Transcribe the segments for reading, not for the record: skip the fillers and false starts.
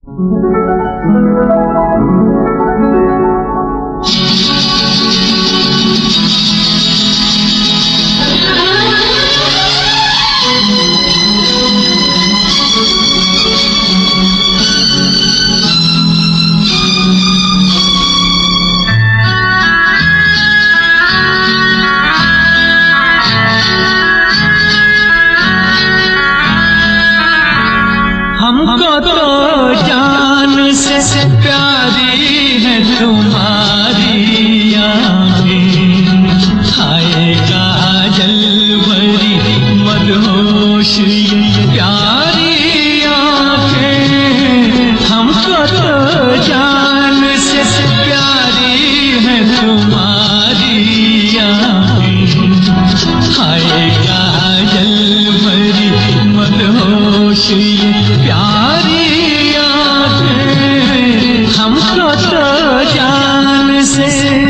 हमको तो जान से प्यारी है तुम्हारी आँखें, हाय काजल भरी मदहोश ये प्यारी आँखें। हमको तो जान से प्यारी है तुम्हारी आँखें, हाय काजल भरी मदहोश ये प्यारी आँखें। हमको तो जान से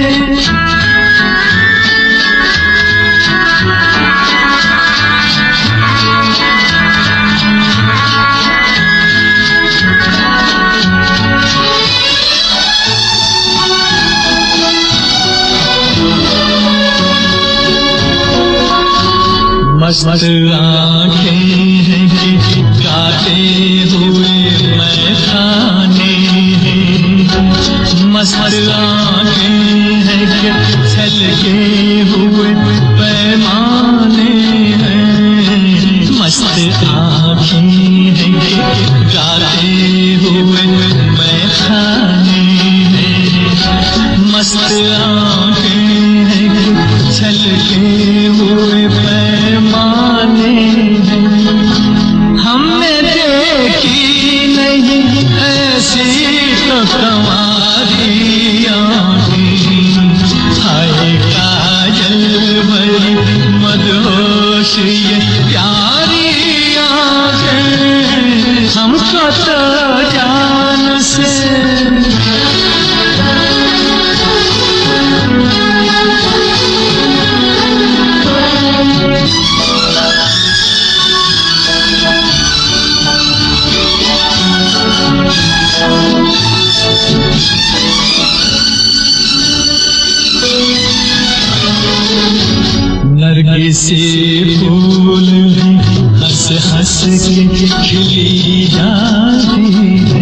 मस्त आँखें हैं कि गाते हुए मैं खाने हैं, मस्त आँखें हैं कि छलके हुए पैमाने हैं, मस्त आँखें हैं कि गाते हुए मैं खाने हैं, मस्त आँखें हैं कि छलके हुए पैमाने हैं। हमने देखी नहीं ऐसी तो तुम्हारी आँखें, हाय काजल भरी मदहोश ये प्यारी आँखें। हमको तो जान से नरगिसी फूल हंस हंस के खिली जाती है,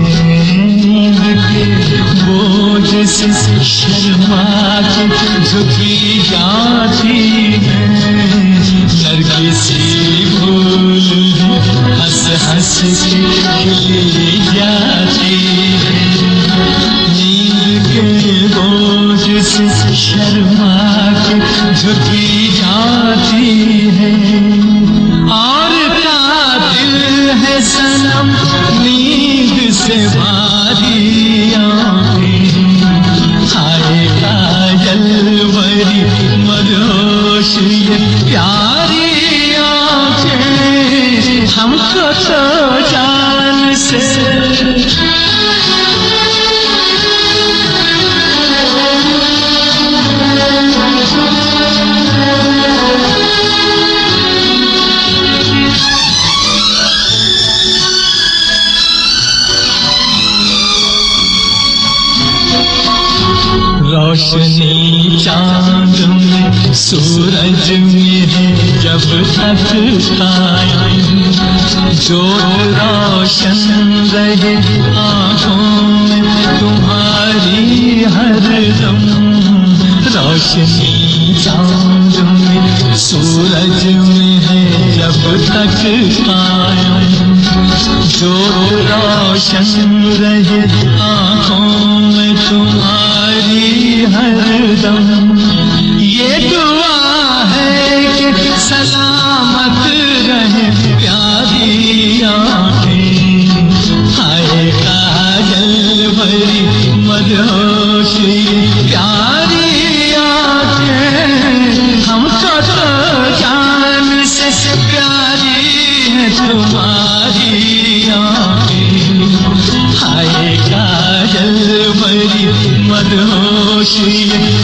के बोझ से शर्मा के झुकी जाती है। नरगिसी फूल हंस हंस के खिली जाती है, नींद के बोझ से शर्मा के झुकी जाती है। और कातिल है सनम नींद से भारी आँखें, हाय काजल भरी मदहोश ये प्यारी आँखें। हमको तो जान से रोशनी चांद में सूरज में है जब तक कायम, जो रोशन रहे आँखों में तुम्हारी हरदम। रोशनी चांद में सूरज में है जब तक कायम, जो रोशन रहे आँखों में तुम्हारी हरदम। ये दुआ है कि सलामत रहे प्यारी आँखें, हाय काजल भरी मदहोश ये प्यारी आँखें। हमको तो जान से प्यारी है तुम्हारी आँखें, हाय काजल भरी मदहोश ये